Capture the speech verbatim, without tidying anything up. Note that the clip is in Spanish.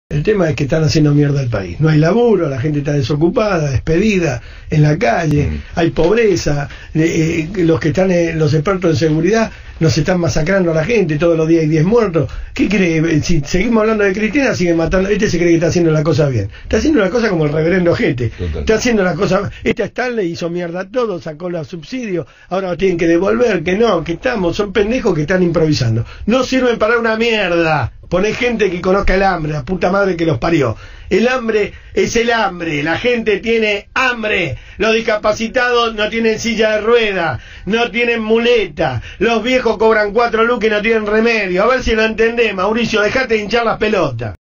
El tema es que están haciendo mierda al país. No hay laburo, la gente está desocupada, despedida, en la calle, mm. hay pobreza, eh, eh, los que están, eh, los expertos en seguridad nos están masacrando a la gente, todos los días hay diez muertos. ¿Qué cree? Si seguimos hablando de Cristina, siguen matando. Este se cree que está haciendo la cosa bien. Está haciendo la cosa como el reverendo gente. Total. Está haciendo la cosa. Esta Stanley hizo mierda todo, sacó los subsidios, ahora lo tienen que devolver, que no, que estamos, son pendejos que están improvisando. No sirven para una mierda. Poné gente que conozca el hambre, la puta madre que los parió. El hambre es el hambre, la gente tiene hambre, los discapacitados no tienen silla de rueda, no tienen muleta, los viejos cobran cuatro lucas y no tienen remedio. A ver si lo entendés, Mauricio, dejate de hinchar las pelotas.